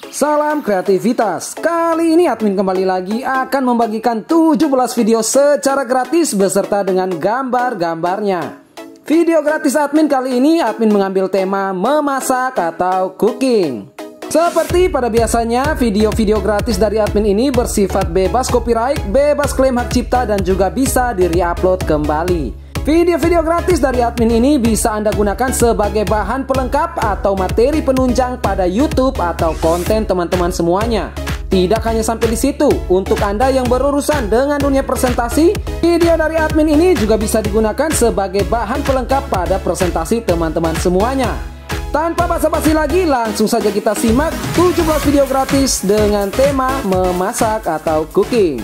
Salam kreativitas. Kali ini admin kembali lagi akan membagikan 17 video secara gratis beserta dengan gambar-gambarnya. Video gratis admin kali ini admin mengambil tema memasak atau cooking. Seperti pada biasanya, video-video gratis dari admin ini bersifat bebas copyright, bebas klaim hak cipta, dan juga bisa di-reupload kembali. Video-video gratis dari admin ini bisa Anda gunakan sebagai bahan pelengkap atau materi penunjang pada YouTube atau konten teman-teman semuanya. Tidak hanya sampai di situ, untuk Anda yang berurusan dengan dunia presentasi, video dari admin ini juga bisa digunakan sebagai bahan pelengkap pada presentasi teman-teman semuanya. Tanpa basa-basi lagi, langsung saja kita simak 17 video gratis dengan tema memasak atau cooking.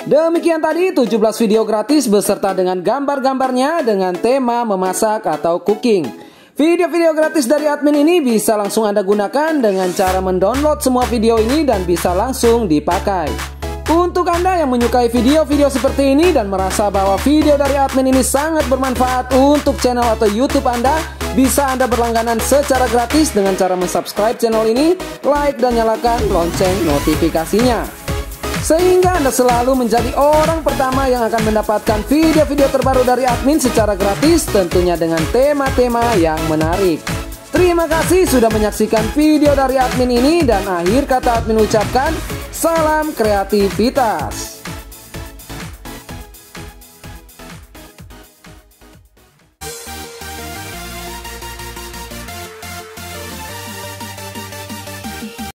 Demikian tadi 17 video gratis beserta dengan gambar-gambarnya dengan tema memasak atau cooking. Video-video gratis dari admin ini bisa langsung Anda gunakan dengan cara mendownload semua video ini dan bisa langsung dipakai. Untuk Anda yang menyukai video-video seperti ini dan merasa bahwa video dari admin ini sangat bermanfaat untuk channel atau YouTube Anda, bisa Anda berlangganan secara gratis dengan cara mensubscribe channel ini, like dan nyalakan lonceng notifikasinya. Sehingga Anda selalu menjadi orang pertama yang akan mendapatkan video-video terbaru dari admin secara gratis, tentunya dengan tema-tema yang menarik. Terima kasih sudah menyaksikan video dari admin ini, dan akhir kata admin ucapkan, salam kreativitas.